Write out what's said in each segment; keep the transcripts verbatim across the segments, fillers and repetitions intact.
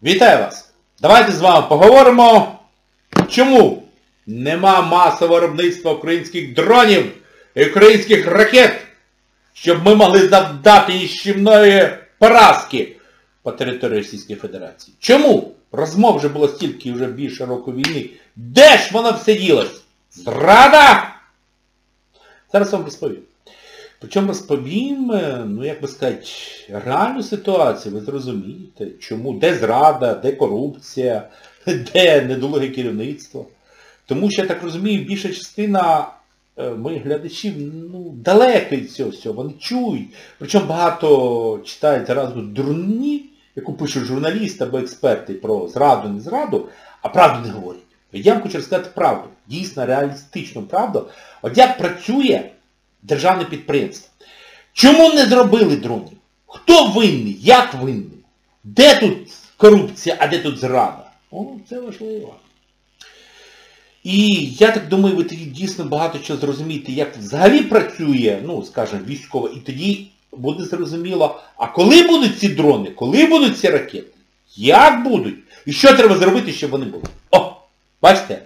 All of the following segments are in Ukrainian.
Вітаю вас! Давайте з вами поговоримо, чому нема масового виробництва українських дронів і українських ракет, щоб ми могли завдати нищівної поразки по території Російської Федерації. Чому? Розмов вже було стільки, вже більше року війни. Де ж воно все ділось? Зрада! Зараз вам розповім. Причому розповім, ну як би сказати, реальну ситуацію, ви зрозумієте, чому, де зрада, де корупція, де недолуге керівництво. Тому що, я так розумію, більша частина моїх глядачів, ну, далеко від цього всього, вони чують. Причому багато читають зараз дурні, яку пишуть журналісти або експерти про зраду, не зраду, а правду не говорять. Я вам хочу розказати правду, дійсно реалістичну правду. От як працює державне підприємство. Чому не зробили дронів? Хто винний? Як винний? Де тут корупція, а де тут зрада? О, це важливо. І я так думаю, ви тоді дійсно багато чого зрозумієте, як взагалі працює, ну, скажімо, військово, і тоді буде зрозуміло, а коли будуть ці дрони, коли будуть ці ракети, як будуть, і що треба зробити, щоб вони були. О, бачите?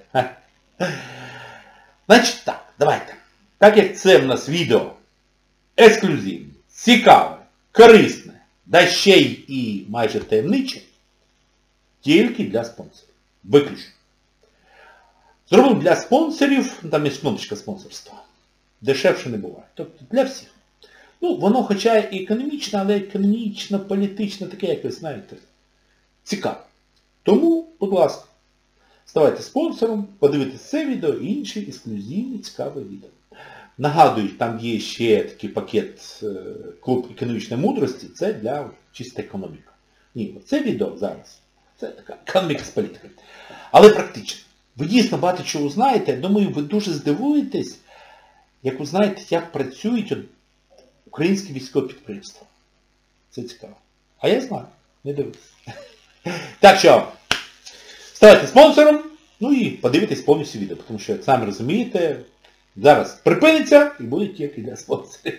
Значить так, давайте. Так як це в нас відео ексклюзивне, цікаве, корисне, да ще й і майже таємниче, тільки для спонсорів. Виключно. Зробив для спонсорів, там є кнопочка спонсорства. Дешевше не буває. Тобто для всіх. Ну, воно хоча і економічно, але економічно, політично, таке, як ви знаєте, цікаве. Тому, будь ласка, ставайте спонсором, подивитесь це відео і інші ексклюзивні цікаві відео. Нагадую, там є ще такий пакет клуб економічної мудрості, це для чиста економіка. Ні, це відео зараз, це така економіка з політикою. Але практично. Ви дійсно багато чого знаєте, я думаю, ви дуже здивуєтесь, як ви знаєте, як працюють українські військові підприємства. Це цікаво. А я знаю, не дивлюсь. Так що, ставайте спонсором, ну і подивитесь повністю відео, тому що, як самі розумієте, зараз припиниться і буде тільки для спонсорів.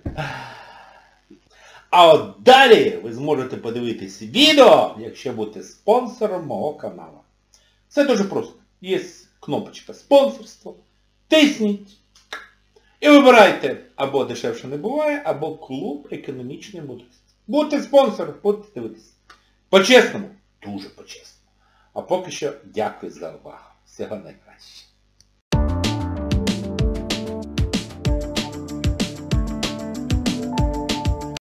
А от далі ви зможете подивитись відео, якщо будете спонсором мого каналу. Це дуже просто. Є кнопочка спонсорство. Тисніть. І вибирайте або дешевше не буває, або клуб економічної мудрості. Будьте спонсором, будете дивитися. По-чесному. Дуже по-чесному. А поки що дякую за увагу. Всього найкраще.